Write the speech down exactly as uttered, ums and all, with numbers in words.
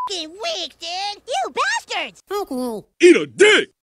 Weak, dude! You bastards! Okay. Eat a dick!